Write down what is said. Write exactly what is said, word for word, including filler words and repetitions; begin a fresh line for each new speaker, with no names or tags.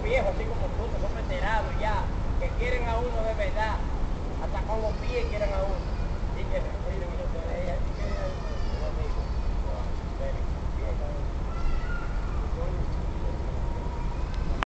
viejos, así como tú, que son veteranos ya, que quieren a uno de verdad, hasta con los pies quieren a uno. Y que